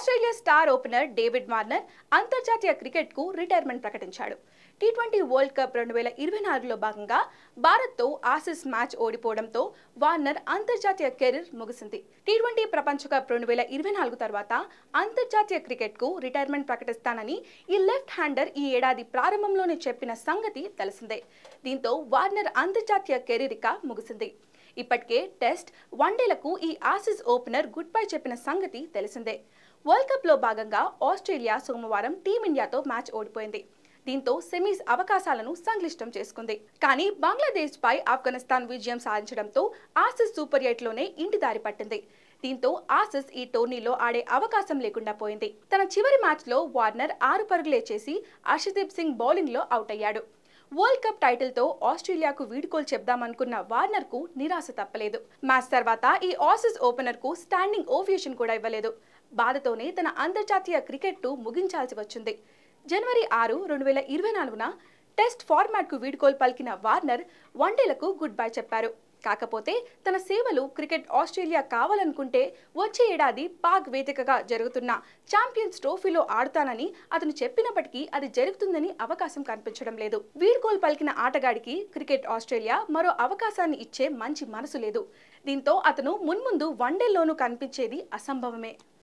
Australia star opener David Warner అంతర్జాతీయ క్రికెట్కు retirement ప్రకటించాడు. టీ20 వరల్డ్ కప్ 2024లో భాగంగా భారత్తో ఆసీస్ మ్యాచ్ ఓడిపోవడంతో వార్నర్ అంతర్జాతీయ కెరీర్ ముగిసింది. టీ20 ప్రపంచ కప్ 2024 తర్వాత అంతర్జాతీయ క్రికెట్కు రిటైర్మెంట్ ప్రకటిస్తానని ఈ లెఫ్ట్ హ్యాండర్ ఈ ఏడాది ప్రారంభంలోనే చెప్పిన సంగతి తెలిసిందే. దీంతో వార్నర్ అంతర్జాతీయ కెరీర్ ఇక ముగిసింది. ఇప్పటికే టెస్ట్, వన్డేలకు ఈ ఆసీస్ ఓపెనర్ గుడ్ బై చెప్పిన సంగతి తెలిసిందే. వరల్డ్ కప్ లో భాగంగా ఆస్ట్రేలియా సోమవారం టీమిండియాతో మ్యాచ్ ఓడిపోయింది. దీంతో సెమీస్ అవకాశాలను సంక్లిష్టం చేసుకుంది. కానీ బంగ్లాదేశ్ పై ఆఫ్ఘనిస్తాన్ విజయం సాధించడంతో ఆసీస్ సూపర్ 8లోనే ఇంటి దారి పట్టింది. దీంతో ఆసీస్ ఈ టోర్నీలో ఆడే అవకాశం లేకుండా పోయింది. తన చివరి మ్యాచ్లో వార్నర్ 6 పరుగులే చేసి హర్షదీప్ సింగ్ బౌలింగ్లో అవుట్ అయ్యాడు. వరల్డ్ కప్ టైటిల్తో ఆస్ట్రేలియాకు వీడ్కోలు చెప్దామనుకున్న వార్నర్కు నిరాశ తప్పలేదు. మ్యాచ్ తర్వాత ఈ ఆసీస్ ఓపెనర్కు స్టాండింగ్ ఓవేషన్ కూడా ఇవ్వలేదు. బాధతోనే తన అంతర్జాతీయ క్రికెట్ను ముగించాల్సి వచ్చింది. జనవరి 6, 2024న టెస్ట్ ఫార్మాట్కు వీడ్కోలు పలికిన వార్నర్ వన్డేలకు గుడ్ బై చెప్పారు. కాకపోతే తన సేవలు క్రికెట్ ఆస్ట్రేలియా కావాలనుకుంటే వచ్చే ఏడాది పాక్ వేదికగా జరుగుతున్న ఛాంపియన్స్ ట్రోఫీలో ఆడుతానని అతను చెప్పినప్పటికీ అది జరుగుతుందని అవకాశం కనిపించడం లేదు. వీడ్కోలు పలికిన ఆటగాడికి క్రికెట్ ఆస్ట్రేలియా మరో అవకాశాన్ని ఇచ్చే మంచి మనసు లేదు. దీంతో అతను మున్ముందు వన్డేల్లోనూ కనిపించేది అసంభవమే.